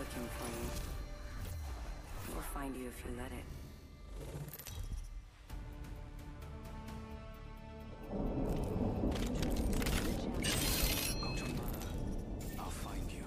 looking for you. We'll find you if you let it. Go to Mother. I'll find you.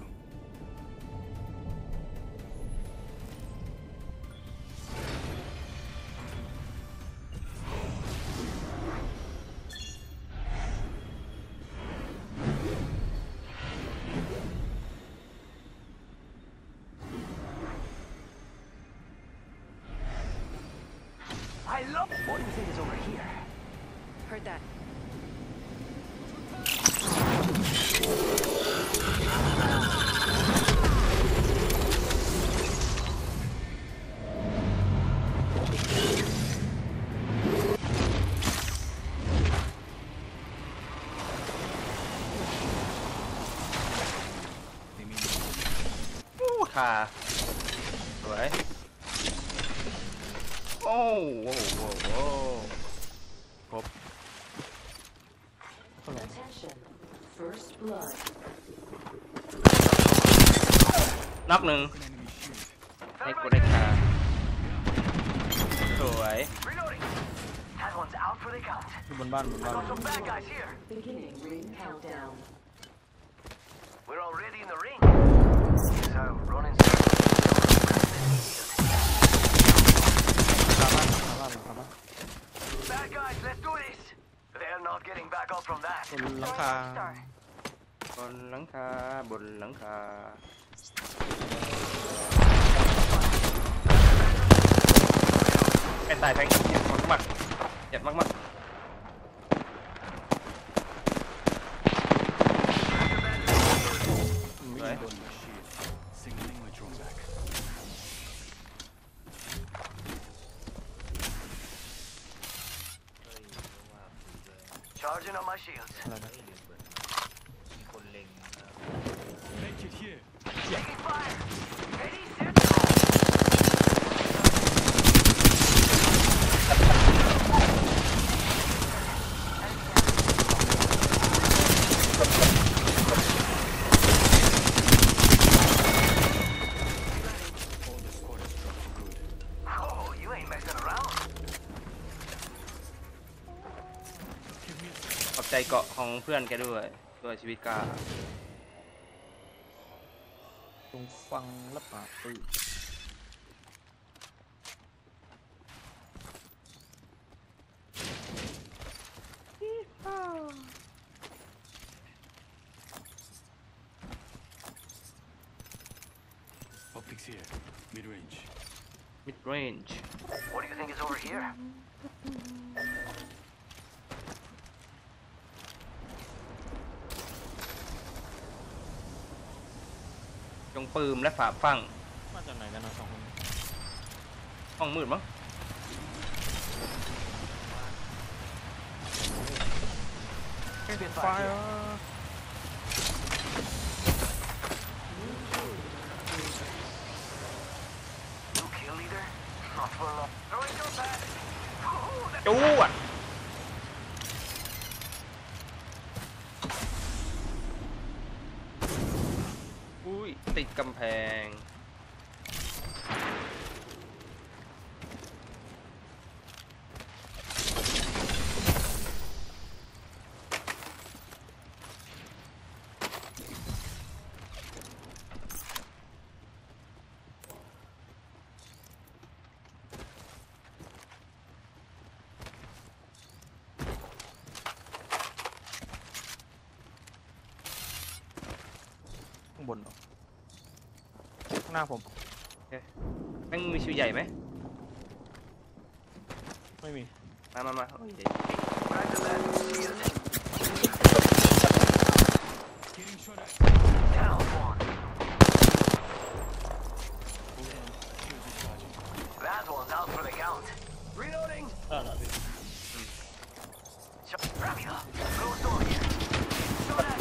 I love. What do you think is over here? Heard that. They mean ค่ะสวยโอ้โหครบ Attention. First blood. น็อกหนึ่ง an enemy shield. ให้กูได้ค่ะสวย Reloading. That one's out for the count. อยู่บนบ้านบนบ้าน Got some bad guys here. Beginning ring countdown. We're already in the ring. So running circles. ครับ Bad guys, let's do this. They're not getting back up from that. บนหลังคาบนหลังคาบนหลังคาไอ้ตายแพงเจ็บมากๆเจ็บมากๆสวย On my shield. Signaling my drone back. Charging on my shields. อะไรนะ Make it here. Taking fire. Ready, set, go. All the squad has dropped for good. Oh, you ain't messing around. Give me a ขอบใจเกาะของเพื่อนแกด้วยตัวชีวิตกล้าจงฟังและปราบปลื้ม optics here. Mid range. mid range What do you think is over here? จงปืมและฝาฟังมาจากไหนกันนะสองคนห้องมืดมั้งไฟ New kill leader? Not for long. Throwing your back. Oh, that's จู้อ่ะอุ้ยติดกำแพงข้างบนเหรอข้างหน้าผมแม่งมีชิวใหญ่ไหมไม่มีมาโอ้ยเดี๋ยว right to that shield. Getting shot at. Down one. Shield recharging. That one's out for the count. Reloading. ได้แล้วพี่ Wrap it up. Close door here. Show that.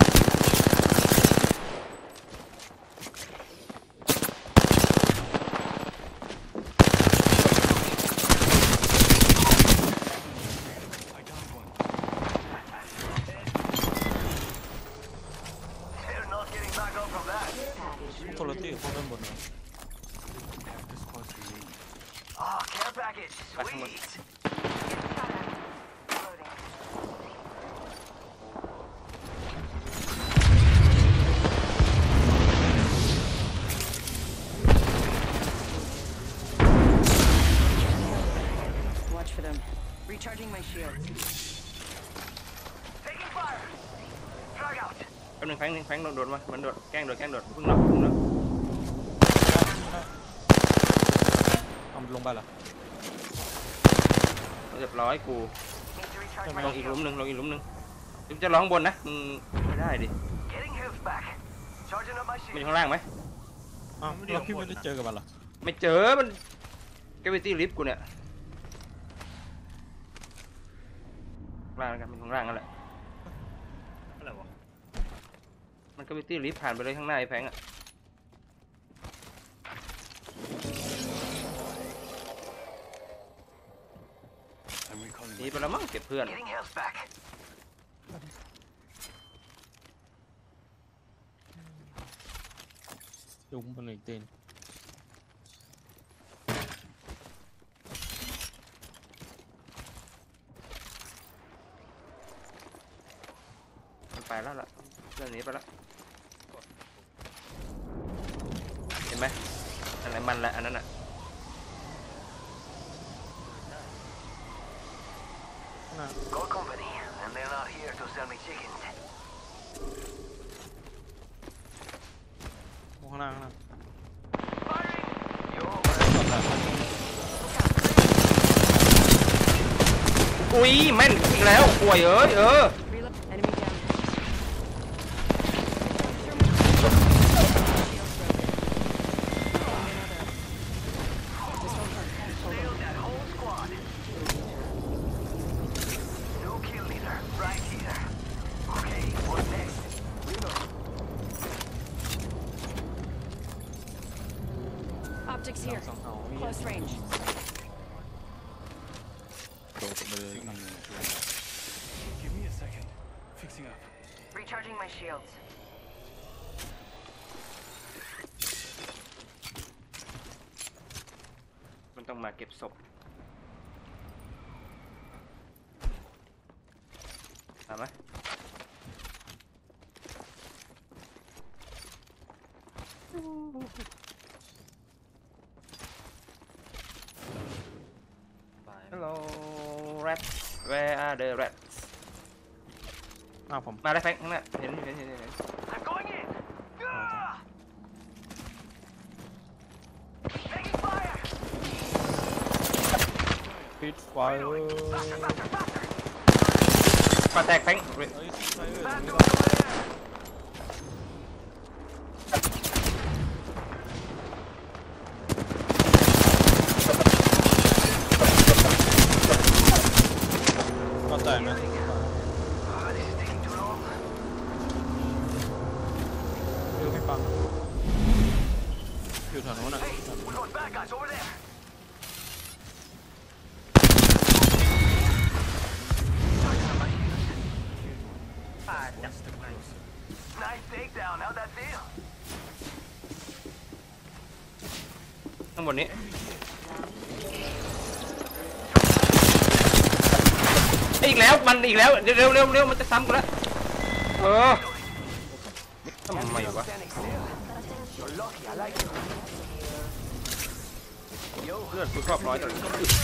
I downed one. They're not getting back up from that. โทรตี้อยู่ข้างบนเลย Cactus close to me. Oh, care package. Sweet. Loading. Watch for them. Recharging my shield. Taking fire. Frag out. แป๊บนึงแฟงโดดมามันโดดแกล้งโดดเพิ่งน็อกเอามันลงไปเหรอเรียบร้อยกู Need to recharge ล my งอีกห shield. ลุมหนึ่งจะร้องบนนะไม่ได้ดิ Getting health back. Charging up my มันอยู่ shield. ข้างล่างไหมอ้าวเราพี่ไม่ได้เจอกับมันเหรอไม่เจอมันแกวิตี้ลิฟต์กูเนี่ยล่างแล้วกันเป็นข้างล่างนั่นแหละอะไรวะมันแกวิตี้ลิฟต์ผ่านไปเลยข้างหน้าไอ้แฟงอ่ะ I'm recalling หนีไปแล้วมั้งเก็บเพื่อน Getting health back. จุ้มมันอีกเต้นมันไปแล้วล่ะเรื่องนี้ไปแล้วเห็นไหมอันไหนมันแหละอันนั้นอ่ะน่า Gold company, and they're not here to sell me chickens. ข้างหน้าข้างหน้า Firing. Yo. อุ้ยแม่นอีกแล้วป่วย Reload. Enemy down. Nailed that whole squad. No kill leader. Right here. Okay, what next? Reload. Optics here. สองเขามี Close range. โดดไปเลย Give me a second. Fixing up. Recharging my shields. มันต้องมาเก็บศพทำไหมฮัลโหล rats where are the rats อ้าวผมมาแล้วแฟงข้างหน้าเห็น I'm going in. Ah! Taking fire. ปิดไฟ Faster, faster, faster. ปาแตกแฟงเฮ้ยไฟเอ้ย Faster over there. ก็แตกนะ Ah, this is taking too long. คือไม่ปังอยู่แถวโน้นอ่ะ Hey, we got bad guys over there. Charging up my shields. One step closer. Nice takedown. How'd that feel? ข้างบนนี้อีกแล้วมันอีกแล้วเร็วมันจะซ้ำกูแล้วทำไมวะ Standing still. You're lucky. I like it. เลือดกูครอบร้อยเลย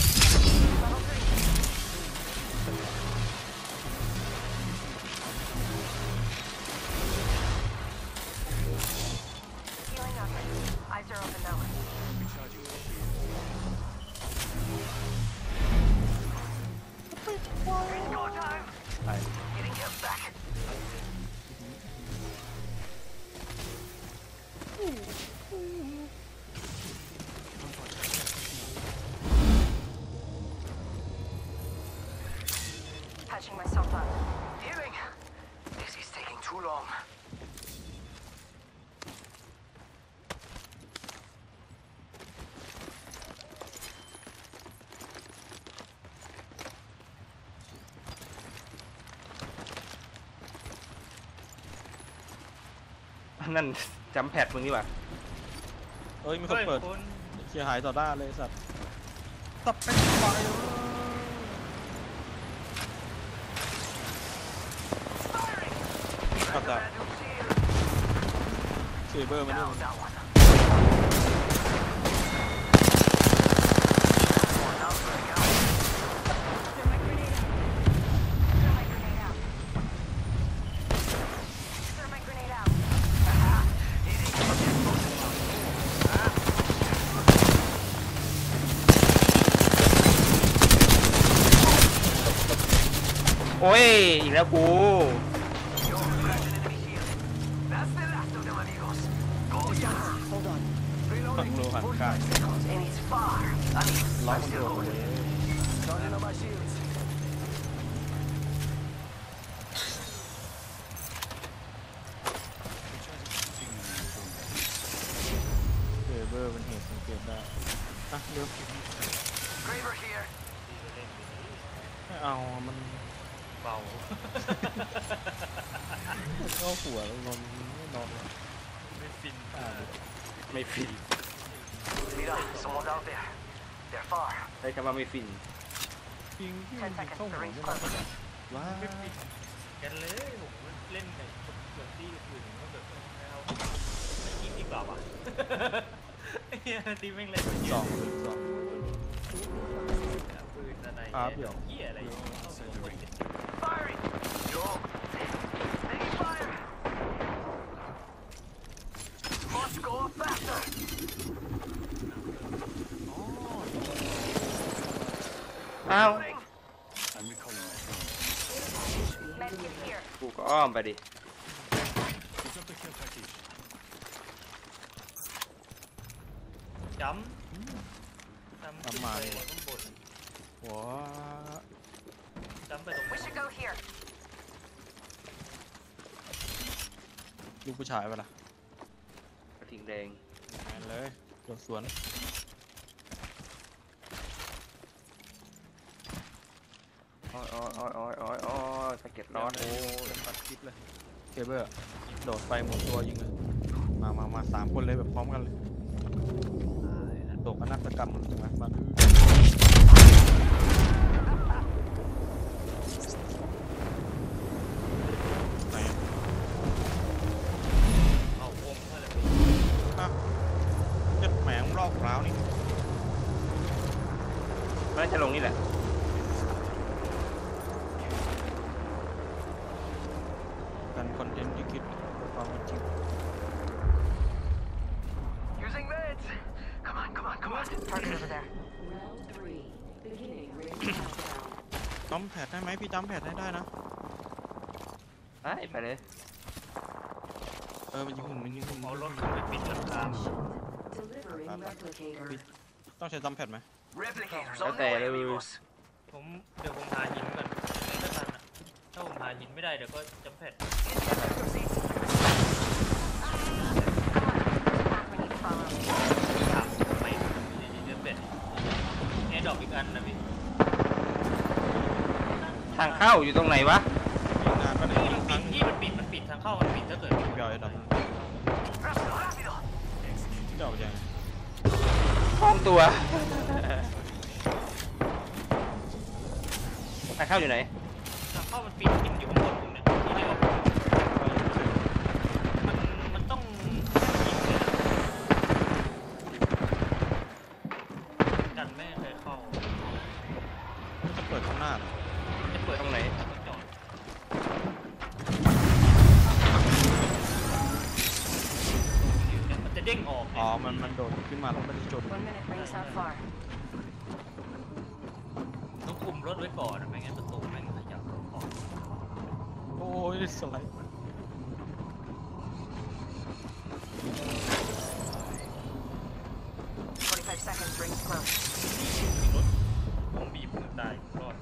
Healing up. Eyes are open now. Recharging my shield. It's go time. Getting health back. Patching myself up. Healing. This is taking too long. นั่นจำแพดมึงนี่หว่าฮ้ยมีคนเปิดคนเสียหายต่อหน้าเลยสัตว์ตับเป็นไฟก็จะเซเบอร์มันนี่ That one. Thermite grenade out. Thermite grenade out. Thermite grenade out. โอ้ยอีกแล้วกู That's the last of them, amigos. Go, yeah. Hold on. ต้องรู้หันข้าง And it's far. I mean, ล็อก I'm มัน still โดด holding. เลย Charging on my shields. เซเบอร์เป็นเหตุสังเกตได้อ่ะเดี๋ยว Graver here. ไม่เอามันเบาเข้าหัวแล้วนอนไม่นอนไม่ฟินไม่ฟิน Mira, someone's out there. They're far. ใช้คำว่าไม่ฟินจริงที่มันเข้าหัวไม่นอนว้าไม่ฟินกันเลยผมเล่นในเกิดที่อื่นก็แบบแล้วไม่กินดีกว่าวะเฮียตีแม่งเล่นสองปืนอะไรครับเดี๋ยวเฮียอะไรเข้าหัวคนเด็ก Firing. Yo. Taking fire. Must go faster. อ้าว I'm recalling my phone. Medkit here. กูก็อ้อมไปดิ Pick up the care package. จำมาเลยข้างบนหัวจำไปตรง We should go here. ลูกผู้ชายเปะล่ะกระทิงแดงแมนเลยโดดสวนอ้อยอ้อยอ้อยอ้อยอ้อยอ้อยสะเก็ดร้อนโอ้ตัดคลิปเลยเคเบิลโดดไปหมุนตัวยิงเลยมาสามคนเลยแบบพร้อมกันเลยโดดมานักกรรมใช่ไหมมาไหนเอาวงเท่าไหร่อ่ะเจ็ดแหมงรอบร้าวนี่น่าจะลงนี่แหละกันคอนเทนต์ที่คิดความเป็นจริง Using meds. Come on, come on, come on. Target over there. Round 3, beginning ring countdown. จำแผดได้ไหมพี่จำแผดให้ได้นะไปเลยมันยิงหุ่นมันยิงหุ่นเอารถขึ้นไปปิดหลังคา Delivering replicator. ต้องใช้จำแผดไหม Replicators Có on the tè way, luôn. amigos. เดี๋ยวผมหาหินก่อนไม่ทันอ่ะถ้าผมหาหินไม่ได้เดี๋ยวก็จำแพด We need to follow. ถามไปเดี๋ยวเป็ดแอร์ดรอปอีกอันนะพี่ทางเข้าอยู่ตรงไหนวะยิงงานก็ไหนที่ยิงมันครั้งปิดทางเข้ามันปิดถ้าเกิดเดียวไอ้ดำ Rápido, rápido. เจ้ายังห้องตัวทางเข้าอยู่ไหนทางเข้ามันปิดกินอยู่ข้างบนผมเนี่ยที่เดียวมันต้องยิงเลยกันไม่เคยเข้าจะเปิดข้างหน้าจะเปิดตรงไหนจอดมันจะเด้งออกอ๋อมันโดดขึ้นมาแล้วไม่ได้จด 1 minute rings not far. ต้องคุมรถไว้ก่อนนะไม่งั้นประตูแม่งขยับออกโอ้ยสไลด์ 45 seconds, rings close. รถต้องบีบมือตายรอด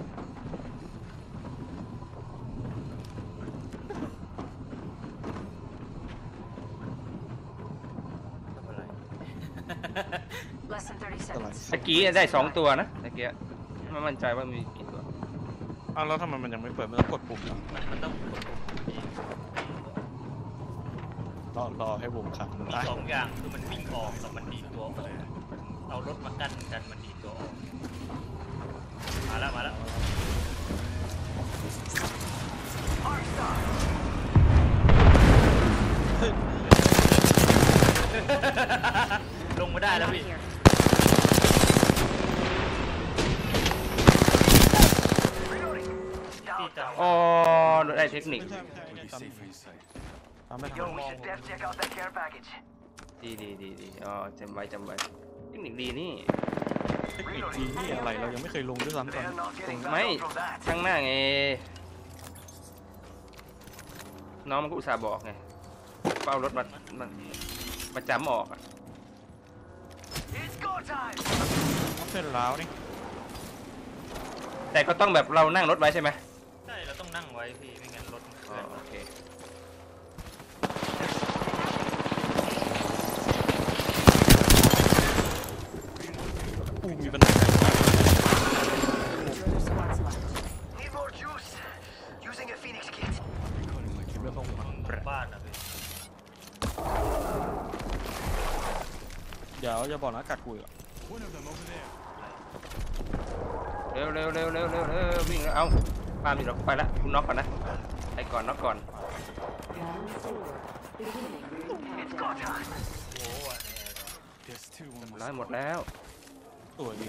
ทำอะไร Less than 30 สไล seconds. ด์ตะกี้ได้2ตัวนะตะกี้ไม่มั่นใจว่ามีกี่ตัวอ้าวแล้วทำไมมันยังไม่เปิดมันต้องกดปุ่มเหรอมันต้องกดปุ่มเองรอให้วงขังมีได้สองอย่างคือมันวิ่งออกกับมันดีดตัวออกเอารถมากั้นกันมันดีดตัวออกมาแล้ว ลงมาได้แล้วพี่ Here. พี่จะอ๋อได้เทคนิคไม่ใช่ทำไม่ Yo, ทำ we should def check out that care package. ดีอ๋อจำไว้เทคนิคดีนี่เทคนิคดีนี่อะไรเรายังไม่เคยลงด้วยซ้ำตอน They're not getting back ไม่ up from that. ข้างหน้าไงน้องมันก็อุตส่าห์บอกไงก็เอารถมาจำออกอะ It's go time. เส้นร้าวนี่แต่ก็ต้องแบบเรานั่งรถไว้ใช่ไหมใช่เราต้องนั่งไว้พี่ไม่งั้นรถมันเคอ๋อลื่อนโอเคอู้มีปัญหา Further squads left. Need more juice. Using a Phoenix kit. คิดว่าต้องมาบ้านนะพี่เดี๋ยวจะบอกนะกัดกูอีกอะเร็ววิ่งแล้วเอาปาล์มอยู่หรอกไปละคุณน็อกก่อนนะไปก่อนน็อกก่อน Round 4. Beginning ring It's go countdown. time. โอ้อันนี้ร้อยหมดแล้วตัวดี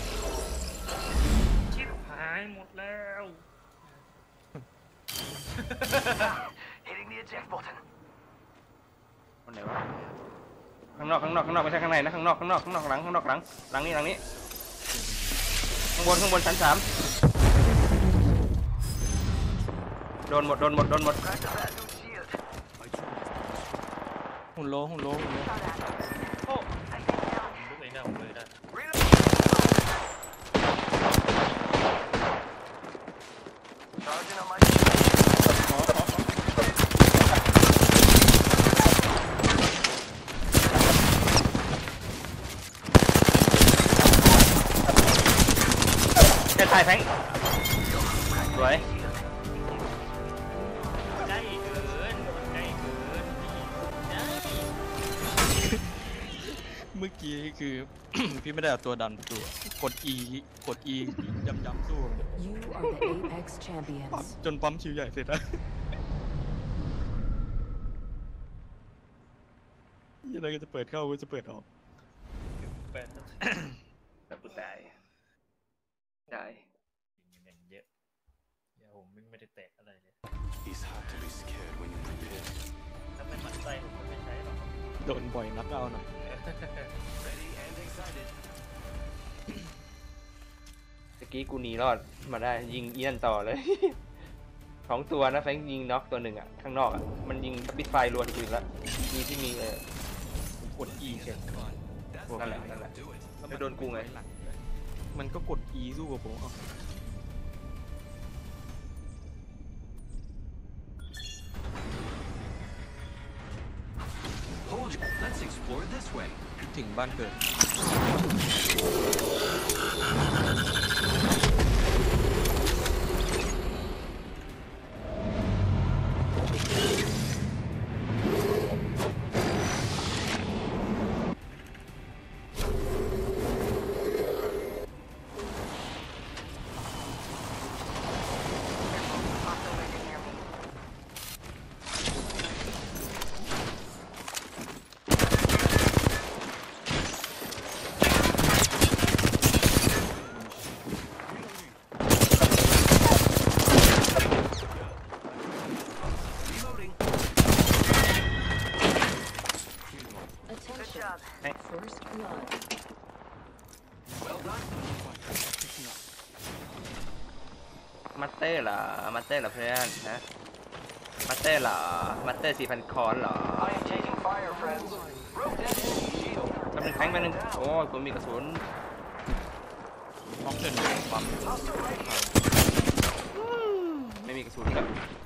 ชิบหายหมดแล้ว Hitting the eject button. คนไหนวะข้างนอกไม่ใช่ข้างในนะข้างนอกหลังหลังนี้ข้างบนชั้น 3โดนหมด Crack the bad news shield. หุ่นโลโอ้ลุกเองได้ผมเลยได้ Reload. Charging on my shield. แค่ตายแทงสวยใกล้เกินพี่ได้เมื่อกี้คือ พี่ไม่ได้เอาตัวดันตัวกด E ย้ำสู้ You are the Apex ปั๊ม champions. จนปั๊มชิวใหญ่เสร็จแล้วยังไงก็จะเปิดเข้าก็จะเปิดออกแปดแล้วกูตายได้เงินเยอะอย่าผมไม่ได้แตะอะไรเลย It's hard to be scared when you're prepared. ถ้าไม่หมั่นไส้ผมก็ไม่ใช้หรอกโดนบ่อยนักเอาหน่อย Ready and excited. เมื่อกี้กูหนีรอดมาได้ยิงเอี้ยนต่อเลย 2 ตัวนะแฟงยิงน็อกตัวหนึ่งอ่ะข้างนอกอ่ะมันยิงบิดไฟรวนอื่นแล้วมีที่มีกด E เฉยนั่นแหละไม่โดนกูไงมันก็กด E สู้กับผมเอา Hold you. Let's explore this way. คิดถึงบ้านเกิด Reloading. Attention. job. First blood. Well done. มัตเต้เหรอเพื่อนฮะมัตเต้เหรอมัตเต้4,000 คอนเหรอ I am taking fire, friends. Rotating shield. แป๊บนึงแฟงแป๊บนึงโอ้ยผมมีกระสุนต้องเดินปั๊ม Hostile right here. ไม่มีกระสุนครับ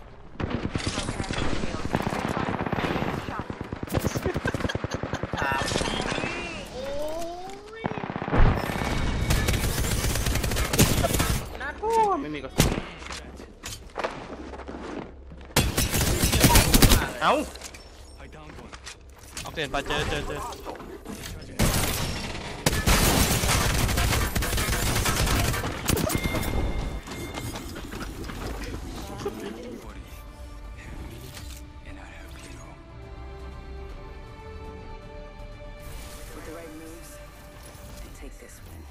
ถามจริงโอ้ยนัดโอ้ยไม่มีกระสุนเอ้า I downed one. ออกเทนไปเจอ With the right moves, I take this win.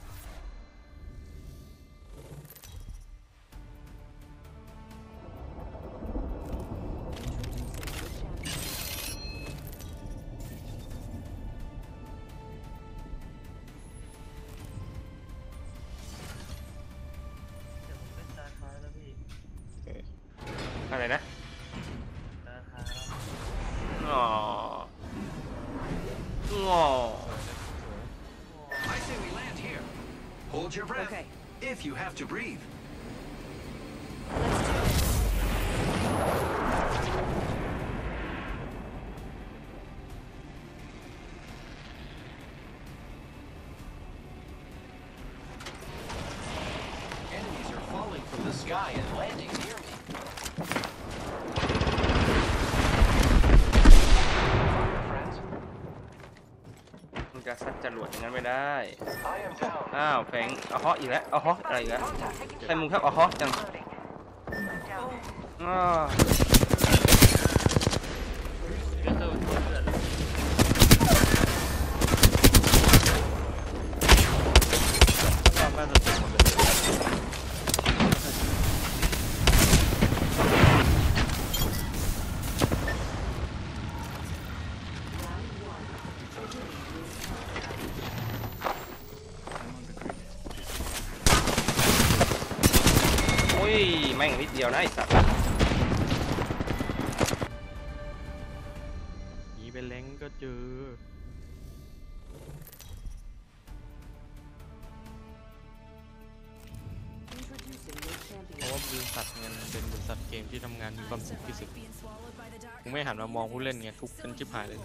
Introducing the champion. อะไรนะตาท้ายแล้วอ๋ออ๋อ I say we land here. Hold your breath. Okay. If you have to breathe. Enemies are falling from the sky and landing near me. Friends, มันจะซัดจรวดอย่างนั้นไม่ได้ I am down. อ้าวแฟงเอาฮออีกแล้วเอาฮออะไรอีกแล้วใส่มุมครับเอาฮอจังอ้าวเลือดเลือดเลือดก็น่าจะเจ็บหมดเลยโอ้ยแม่งนิดเดียวนะไอ้สัตว์หนีไปแรงก็เจอ Introducing your เพราะ champion. ว่าบริษัทเนี่ยมันเป็นบริษัทเกมที่ทำงานมีความสุขที่สุดกูไม่หันมามองผู้เล่นไงทุกข์กันชิบหายเลย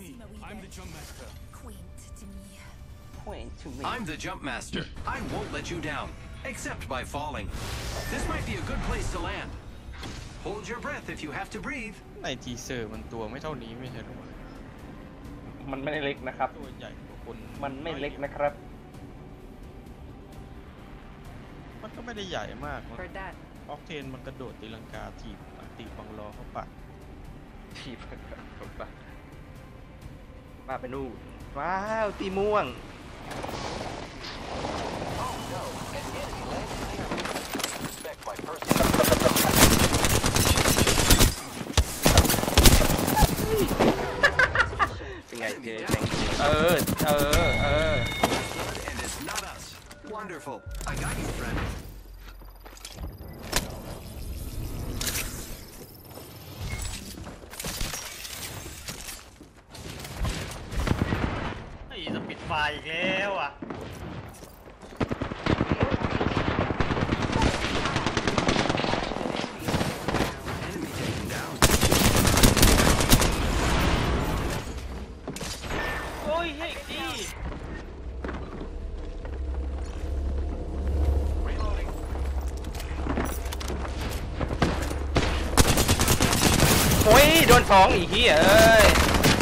I'm the jump master. I won't let you down, except by falling. This might be a good place to land. Hold your breath if you have to breathe. ในทีเซอร์มันตัวไม่เท่านี้ไม่ใช่หรอวะมันไม่ได้เล็กนะครับตัวใหญ่กว่าคนมันไม่เล็กนะครับมันก็ไม่ได้ใหญ่มากนะ Heard that. ออกเทนมันกระโดดตีลังกาถีบตีบังล้อเขาปัดทีบผมปะป้าไปนู่นว้าวตีม่วง Respect my personal. เป็นไงเจ๊แม่งเออ And it's not us. Wonderful. I got you, friend. ไอ้จะปิดไฟอีกแล้วอ่ะ Enemy taken down. โอ้ยเฮ้ยดี Reloading. โอ้ยโดนสองอีกทียเอ้ย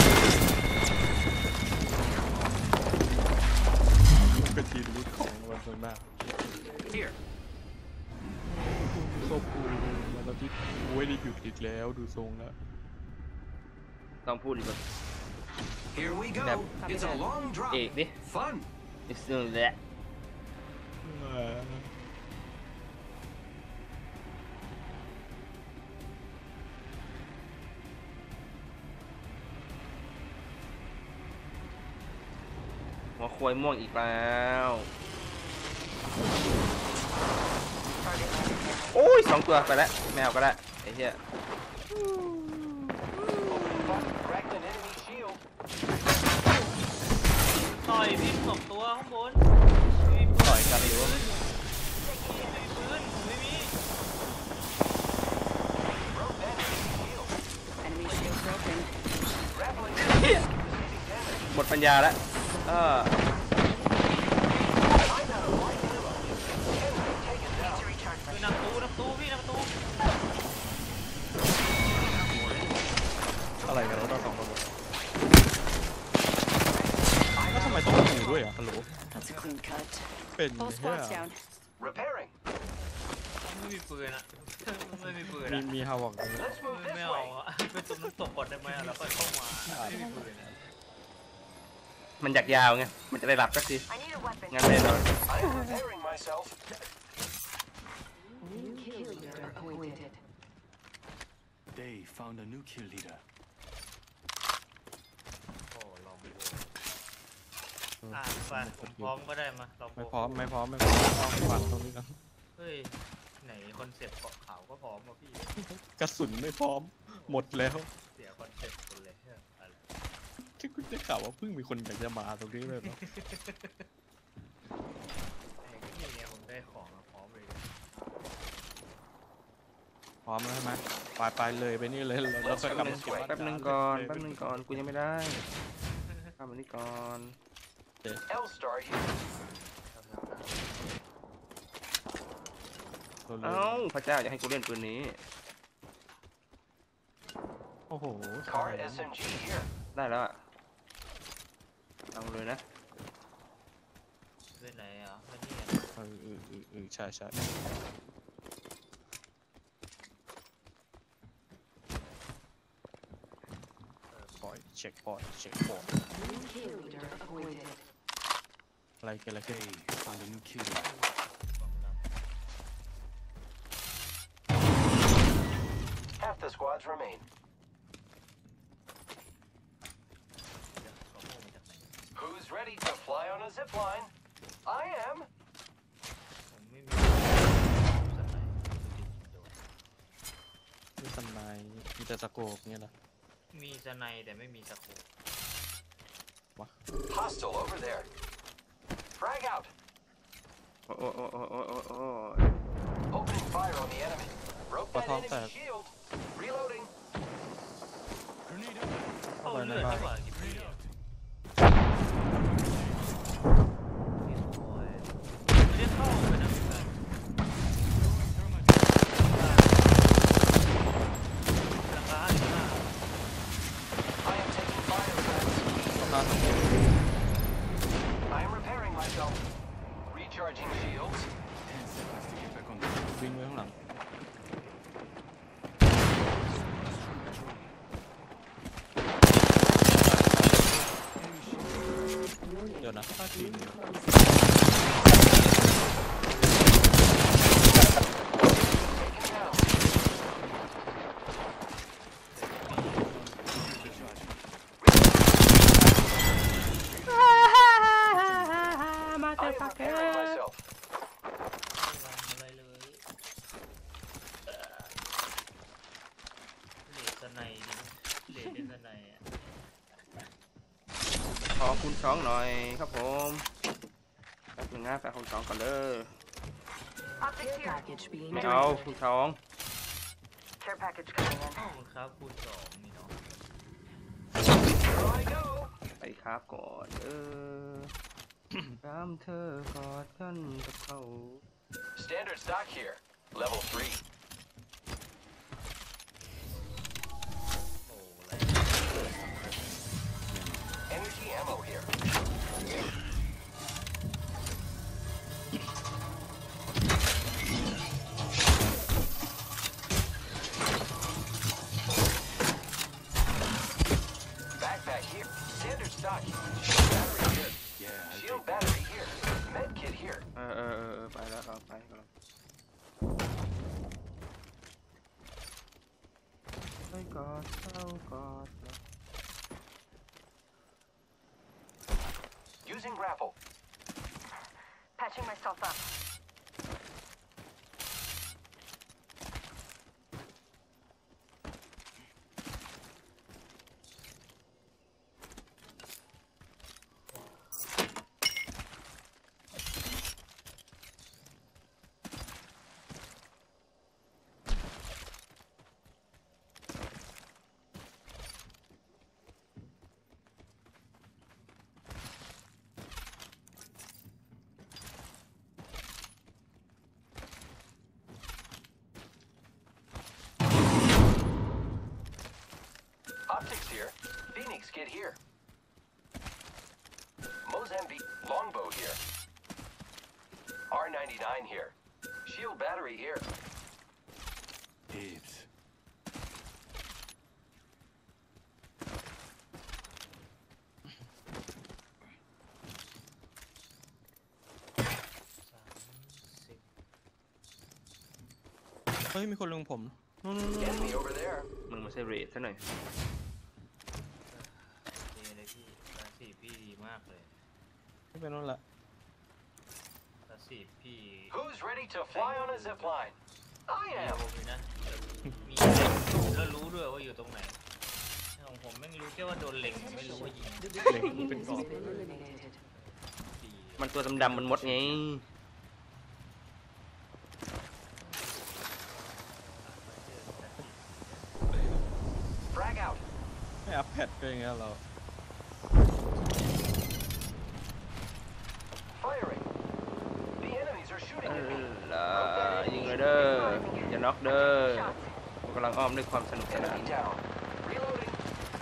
เป็นทีมลุดของวันส่วนมาก Here. เข้าปูแล้วก็ที่โอ้ยได้หยุดอีกแล้วดูทรงแล้วต้องพูดอีกแบบ Here we go. Yep. It's a long drop. เอกดิ Fun. อิสน์แหละหัวควายม่วงอีกแล้ว โอ้ย2 ตัวไปแล้วแมวก็ได้ไอ้เหี้ย Cracked an enemy shield. ต่อยพี่สองตัวข้างบนต่อยกันอยู่ไม่มีปืนไม่มี Enemy shield broken. หมดปัญญาแล้วเออคือนักตูพี่นักตูอะไรกันแล้วต้องสองคน a clean cut. เป็น All เหี้ย squads down. Repairing. ไม่มีปืนอะไม่มีปืนมีอะมีฮาวอกอยู่ Let's move ไม่ this เอา way. อะไปตรงน้ำตกก่อนได้ไหมอะแล้วค่อยเข้ามาไม่มีปืนอะมันอยากยาวไง มันจะได้หลับสักที I need a weapon. งั้นแน่นอน I'm repairing myself. New kill leader appointed. They found a new kill leader. โอ้ลองไปดูไปผมพร้อมก็ได้มาเราไม่พร้อมไม่พร้อมไม่พร้อมเอาไปฟันตรงนี้กันเฮ้ยไหนคอนเซ็ปต์เกาะขาวก็พร้อมว่ะพี่กระสุนไม่พร้อมหมดแล้วเสียคอนเซ็ปต์คนเลยเฮ้ยอะไรที่คุณได้ข่าวว่าเพิ่งมีคนอยากจะมาตรงนี้เลยเนาะไอ้ก็นี่เนี่ยผมได้ของมาพร้อมเลยพร้อมแล้วใช่ไหมไปเลยไปนี่เลยแล้วก็กลับมาเก็บบ้านแป๊บนึงก่อนแป๊บนึงก่อน กูยังไม่ได้ทำอันนี้ก่อน L-Star here. เร็วๆเอ้า พระเจ้าอยากให้กูเล่นปืนนี้โอ้โห Car SMG here. ได้แล้วอะเอาเลยนะเล่นไหนอ่ะไม่นี่ใช่ใช่ปล่อยเช็คปล่อยเช็คปล่อย New kill leader appointed. อะไรกันอะไรกัน They found a new kill leader. Half the squads remain. Who's ready to fly on a zip line? I am. ผมไม่มีสไนด์มีสไนมีแต่สโคปเงี้ยเหรอมีสไนด์แต่ไม่มีสโคป Hostile over there. Frag out. โอ้โอ้โอ้โอ้โอ้โอ้โอ้ Opening fire on the enemy. Broke that What enemy shield. Reloading. เข้าเลือดดีกว่ากี่ปีอะไม่ได้เข้าไปนะพี่กันราคา55 I am taking fire, friends. ครับ I am repairing myself. Recharging shields. วิ่งไว้ข้างหลังเดี๋ยวนะทีม Taking down. มา I เถอะ am ปักเกอ repairing ร์ myself. อะไรเลยเลดสไนด์ดิเลดเล่นสไนด์อะขอคุณช้องหน่อยครับผมแป๊บนึงนะแป๊บคุณช้องก่อนเด้อ Care package being ไม่เอาคุณช้อง Care package coming in. ขอบคุณครับคูณ2นี่เนาะ Here I go. ไปครับก่อนตามเธอกอดกันกับเขา Standard stock here. Level 3. โอ้อะไร Energy ammo here. Backpack here. Standard stock. Shield battery here. Yeah, I'll Shield take that. battery here. Med kit here. ไปแล้วเอาไปก่อนไปกอดเขากอดเรา Using grapple. Patching myself up. Optics here. Phoenix kit here. Mozambique longbow here. R99 here. Shield battery here. Dibs. เฮ้ยมีคนลงผมนู่น Enemy over there. มึงมาใช่เรทซะหน่อยดีเลยพี่ตาสีพี่ดีมากเลยไม่เป็นนั่นแหละตาสีพี่ Who's ready to fly on a zip line? I เร็ am. วเลยนะมีแล้วรู้ด้วยว่าอยู่ตรงไหนของผมไม่รู้แค่ว่าโดนเล็งไม่รู้ว่ายิงเล็งเป็นกรอบ Has been eliminated. ดีมันตัวดำๆมันมดไง Frag out. ไม่อัพแพดก็อย่างเงี้ยเรา Firing. The enemies are shooting at me. ยิงเลยเด้ออย่าน็อกเด้อผมกำลังอ้อมด้วยความสนุกสนาน Enemy down. Reloading.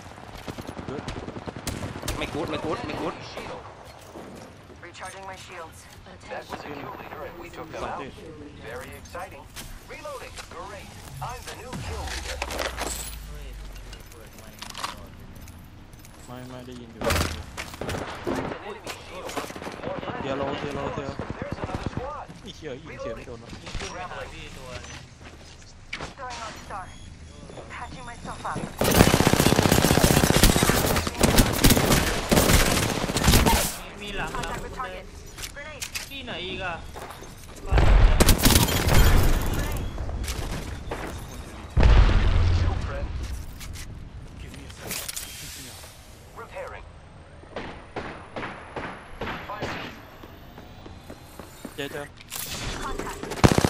ไม่กู๊ดไม่กู๊ดไม่กู๊ด Shield. Recharging my shields. That was a kill leader and we took them out. Very exciting. Reloading. Great. I'm the new kill leader. เฮ้ยเปิดไมค์ตลอดไม่ได้ยินอยู่ An enemy shield. More เทีย friendly. โลเทียโลเทีย There's another squad. อีเชี่ยยิงเสียไม่โดนวะยิงขึ้นไปหาพี่ตัวนึง Throwing on star. Patching myself up. มีหลัง Contact คุณ with เดิน target. Grenade. ที่ไหนอีกอะ Shield friend. Give me a second. Fixing up. Repairing. Firing. เจอ Contact.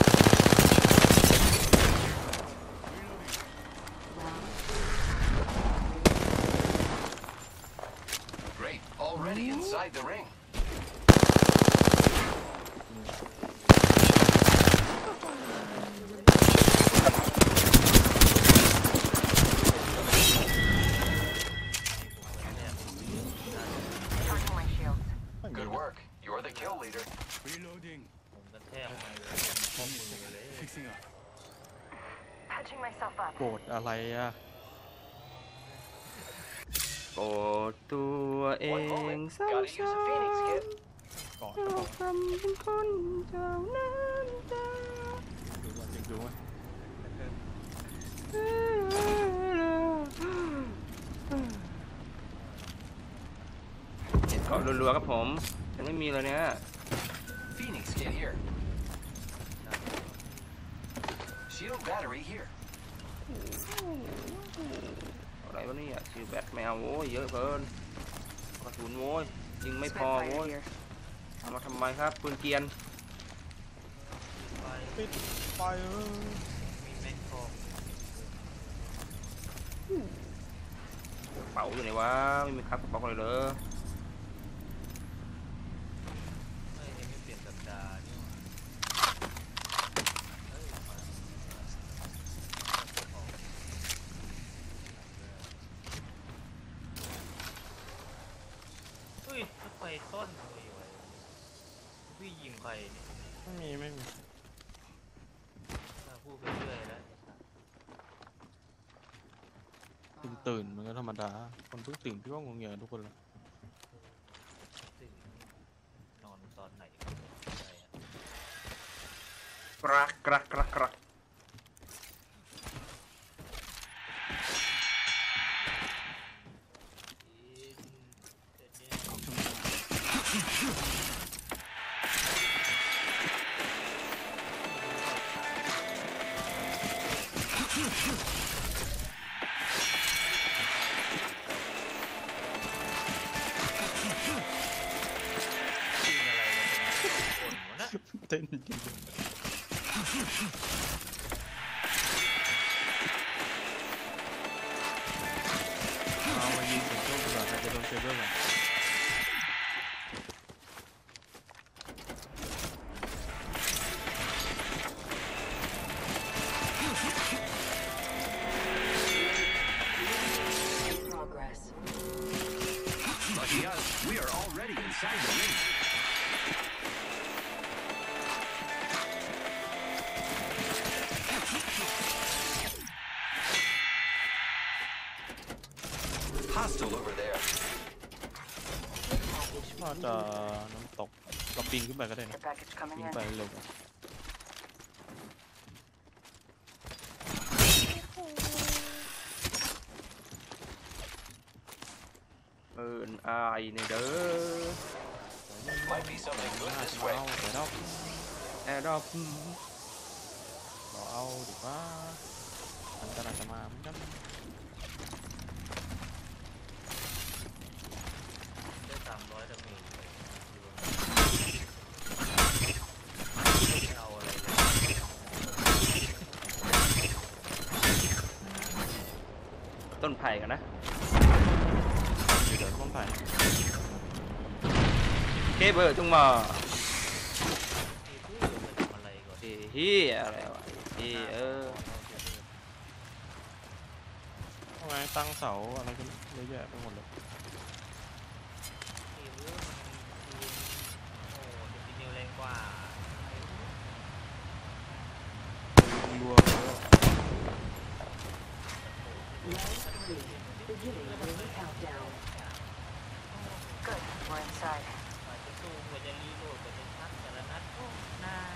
Great. Already inside the ring. Charging my shields. ไม่มี Good work. You're the kill leader. Reloading. ผมกระแทกไมค์ข้อมือเลย Fixing up. Patching myself up. โกรธอะไรอ่ะโกรธตัวเอ One ง moment. เศร้า Gotta use a phoenix kit. กอดโลกทำเป็นคนเจ้าน้ำตาดูว่าจริงดูว่าเห็นเกาะรัวๆครับผมฉันไม่มีเลยเนี่ย Phoenix kit here. Shield battery here. อะไรวะเนี่ยคือแบทแมวโว้ยเยอะเกินกระสุนโว้ยยิงไม่พอ Spitfire โว้ย here. เอามาทำไมครับปืนเกรียนปิดไฟมีแม็กคอมกระเป๋าอยู่ไหนวะไม่มีครับกระเป๋าเลยเหรอไม่เปลี่ยนสัปดาห์นี่หว่าเฮ้ยถ้าไฟต้นเลยไว้พี่ยิงใครเนี่ยไม่มีพูดไปเรื่อยแล้วตื่นมันก็ธรรมดา คนเพิ่งตื่นพี่ว่างงเงียทุกคนเลยตื่นนอนตอนไหนอะไรอะกรักกรักกรักกรักเต้นจริงเอามายิงถึงช่วงก่อนจะโดนเซเบอร์ก่อน Progress. Lucky us, we are already inside the ring. Hostile over there. น่าจะน้ำตกเราปีนขึ้นไปก็ได้นะ The package coming ปีน in. ไปเร็วกว่าอายในเด้อ Might be something good น่า this จะมา way. เอาแต่ดอกแอร์ดรอปเราเอาดีกว่ามันก็น่าจะมาเหมือนกันได้300 ดาเมจเลยไม่เอาอะไรเลยต้นไผ่กันนะเดี๋ยวต้องถ่ายเคเบิลจงมาที่พูดมันทำอะไรก่อนเฮียอะไรวะทำไมตั้งเสาอะไรกันเยอะแยะไปหมดเลยที่พูดมันโอ้จะเป็นนิวแรงกว่ารัว Beginning ring countdown. Good. We're inside. กว่าจะสู้กว่าจะรีโหลดกว่าจะชักแต่ละนัดโอ้นาน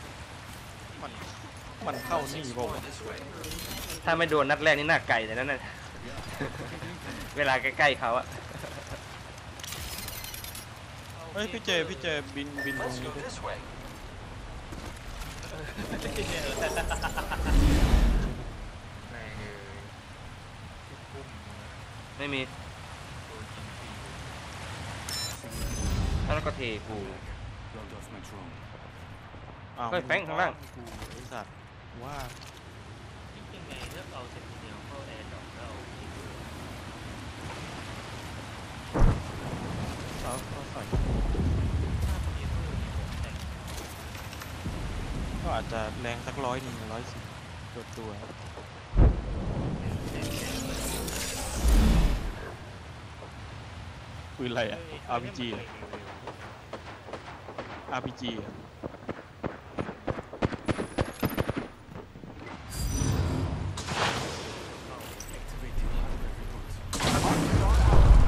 มันเข้านี่บอก Explore this way. ถ้าไม่โดนนัดแรกนี่หน้าไก่แต่นั่นน่ะ เวลาใกล้ๆเขาอะเฮ้ยพี่เจบินตรง Let's นี้ go ดิ this way. แม่งพุ่มไม่มีโดนยิงฟรีแล้วก็เทกู Logged off my drone. อ้าวเฮ้ยแฟงข้างล่างกูไอ้สัตว์ว่าจริงๆไงเลือกเอาเซนติเนลเข้าแอร์ดรอปแล้วเอาที่ดูเขาใส่ถ้าเยเวอร์นี่ผมแต่งก็อาจจะแรงสัก100 110ตัวปืนอะไรอ่ะ RPG อ่ะ RPG อ่ะ Activating hardware report.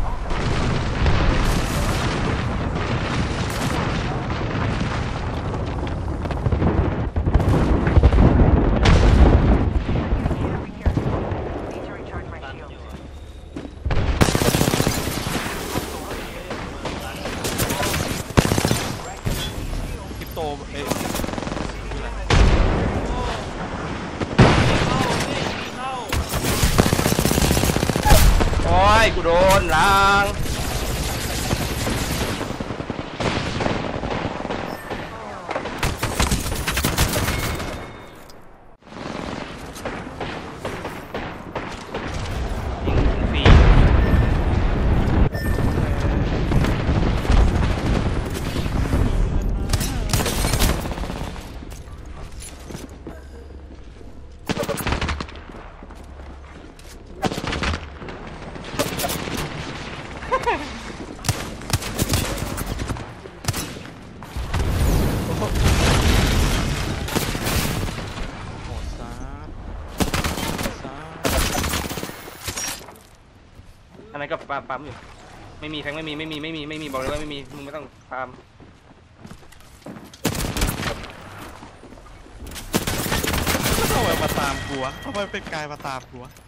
Over here. Need to recharge my ตัน shield. อยู่อะคริปโตเอ้ยโอ้ยกูโดนล้างยิงฟรีโหดซาดอันนั้นก็ปั๊มอยู่ ไม่มีแฟงไม่มีบอกเลยว่าไม่มีมึงไม่ต้องปั๊มทำไมมาตามกูวะทำไมเป็นกายมาตามกูวะ